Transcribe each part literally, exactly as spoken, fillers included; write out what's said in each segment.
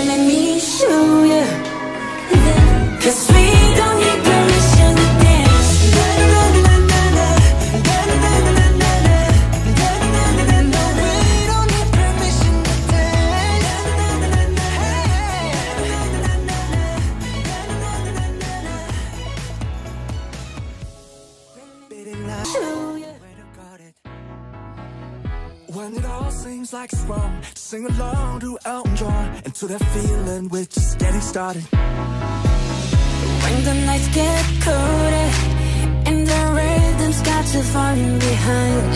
let me show you. Cause we don't need permission to dance. When it all seems like it's wrong, sing along to Elton John, and to that feeling we're just getting started. When the nights get colder and the rhythm's got you falling behind,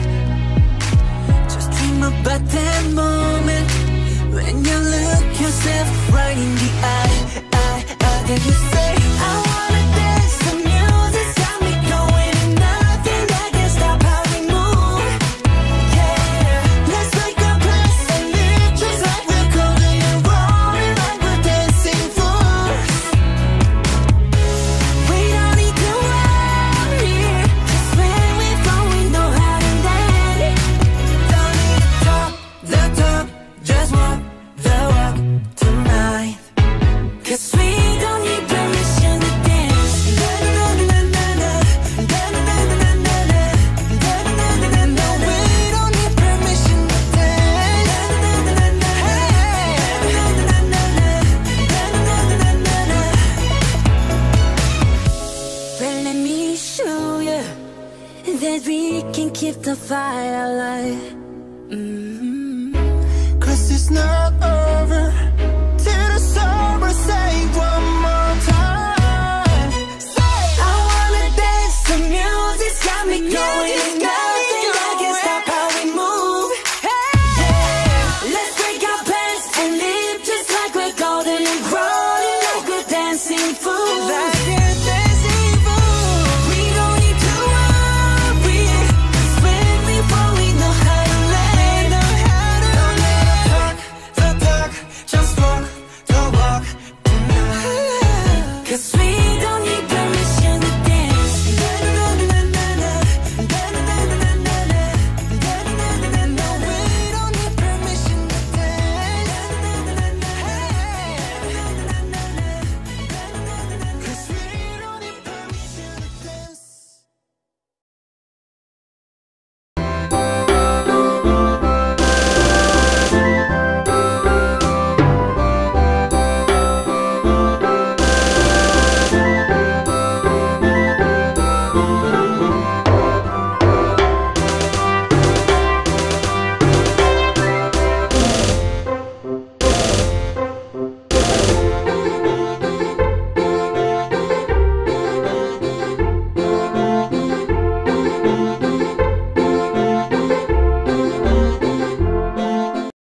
just dream about that moment when you look yourself right in the eye, eye, eye. Then you say, I wanna dance, the music's got me going, and nothing that can stop how we move. Yeah, let's break our plans and live just like we're golden and rolling like we're dancing fools. We don't need to worry, 'cause when we fall we know how to dance. Don't need to talk the talk, just walk the walk tonight. 'Cause we don't need permission to dance. No, we don't need permission to dance. Well, let me show you that we can keep the fire alive. Mm-hmm. 'Cause it's not over till the summer. Say one more time. Say, I wanna dance, the music's got me going, and nothing that can stop how we move. Yeah, let's break our plans and live just like we're golden and rolling like we're dancing fools.